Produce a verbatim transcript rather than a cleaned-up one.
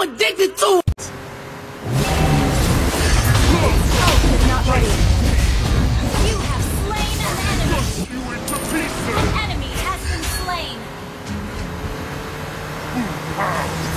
addicted to it. Not ready. You have slain an enemy. An enemy has been slain.